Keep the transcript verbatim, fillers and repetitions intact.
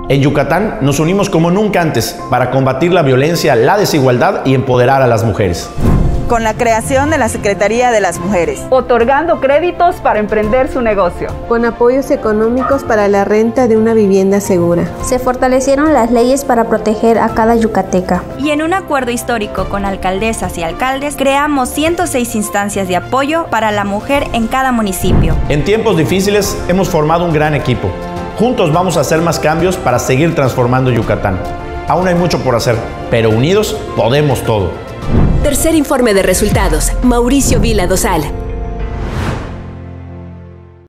En Yucatán nos unimos como nunca antes para combatir la violencia, la desigualdad y empoderar a las mujeres. Con la creación de la Secretaría de las Mujeres, otorgando créditos para emprender su negocio, con apoyos económicos para la renta de una vivienda segura. Se fortalecieron las leyes para proteger a cada yucateca. Y en un acuerdo histórico con alcaldesas y alcaldes, creamos ciento seis instancias de apoyo para la mujer en cada municipio. En tiempos difíciles hemos formado un gran equipo. Juntos vamos a hacer más cambios para seguir transformando Yucatán. Aún hay mucho por hacer, pero unidos podemos todo. Tercer informe de resultados, Mauricio Vila Dosal.